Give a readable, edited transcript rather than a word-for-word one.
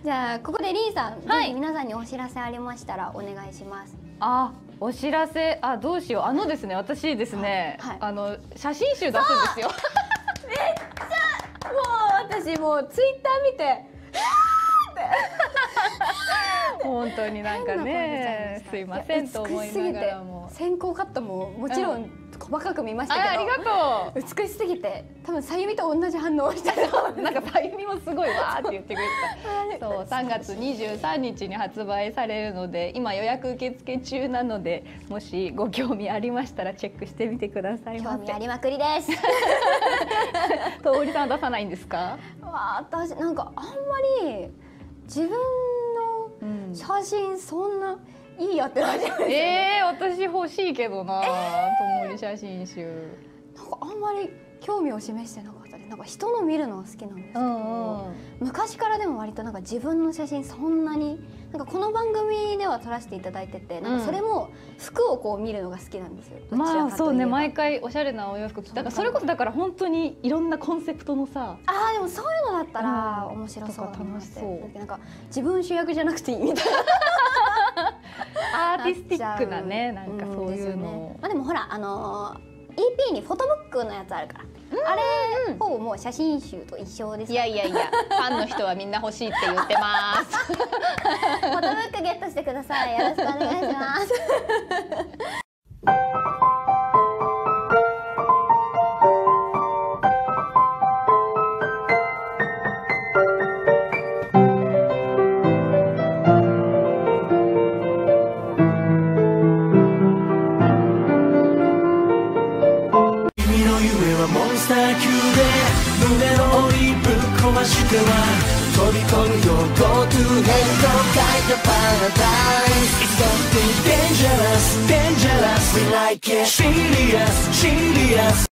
じゃあここでリンさん、ぜひ皆さんにお知らせありましたらお願いします。 お知らせ、どうしよう。ですね、私ですね、写真集出すんですよ。 めっちゃもう私もうツイッター見て本当になんかね、すいませんと思いながらも、 先行カットももちろん細かく見ましたけど、 ありがとう美しすぎて多分さゆみと同じ反応をしたと。 なんかさゆみもすごいわーって言ってくれてた。そう3月23日に発売されるので、今予約受付中なので、もしご興味ありましたらチェックしてみてくださいませ。 興味ありまくりです。 とおりさんは出さないんですか？ 私なんかあんまり自分の写真そんないいやってなっちゃうんですよね。 私欲しいけどな、ともり写真集。 なんかあんまり興味を示してなかったです。なんか人の見るのは好きなんですけど、昔からでも割となんか自分の写真そんなに、なんかこの番組では撮らせていただいてて、なんかそれも服をこう見るのが好きなんですよ。 まあそうね、毎回おしゃれなお洋服着て、だからそれこそだから本当にいろんなコンセプトのさ、 でもそういうのだったら面白そうだなって。なんか自分主役じゃなくていいみたいな。 アーティスティックなね、なんかそういうの。 でもほらEP にフォトブックのやつあるから、あれほぼもう写真集と一緒です。 いやいやいや、ファンの人はみんな欲しいって言ってます。 フォトブックゲットしてください。よろしくお願いします。 モンスター級で胸の檻ぶっ壊しては飛び込むよ Go to hell と書いたパラダイス It's something dangerous, dangerous We like it Serious, serious